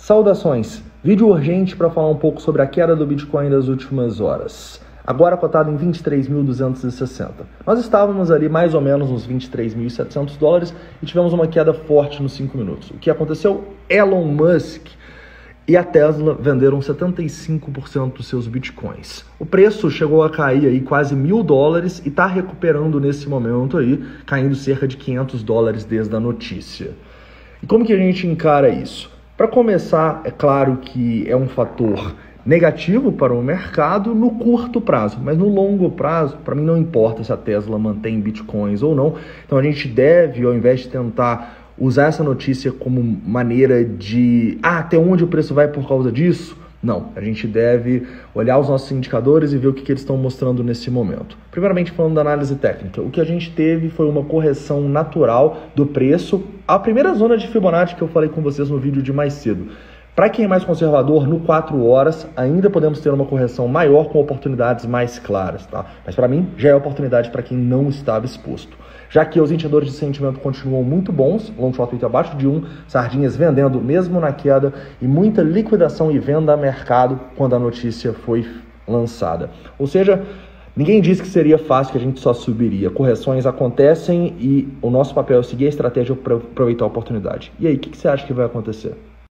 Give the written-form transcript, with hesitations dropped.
Saudações! Vídeo urgente para falar um pouco sobre a queda do Bitcoin das últimas horas. Agora cotado em 23.260. Nós estávamos ali mais ou menos nos 23.700 dólares e tivemos uma queda forte nos 5 minutos. O que aconteceu? Elon Musk e a Tesla venderam 75% dos seus Bitcoins. O preço chegou a cair aí quase $1.000 e está recuperando nesse momento aí, caindo cerca de $500 desde a notícia. E como que a gente encara isso? Para começar, é claro que é um fator negativo para o mercado no curto prazo, mas no longo prazo, para mim não importa se a Tesla mantém bitcoins ou não. Então a gente deve, ao invés de tentar usar essa notícia como maneira de até onde o preço vai por causa disso, não. A gente deve olhar os nossos indicadores e ver o que eles estão mostrando nesse momento. Primeiramente, falando da análise técnica, o que a gente teve foi uma correção natural do preço. A primeira zona de Fibonacci que eu falei com vocês no vídeo de mais cedo. Para quem é mais conservador, no 4 horas, ainda podemos ter uma correção maior com oportunidades mais claras, tá? Mas para mim, já é oportunidade para quem não estava exposto. Já que os indicadores de sentimento continuam muito bons, long short rate abaixo de 1, sardinhas vendendo mesmo na queda e muita liquidação e venda a mercado quando a notícia foi lançada. Ou seja, ninguém disse que seria fácil, que a gente só subiria. Correções acontecem e o nosso papel é seguir a estratégia para aproveitar a oportunidade. E aí, o que você acha que vai acontecer?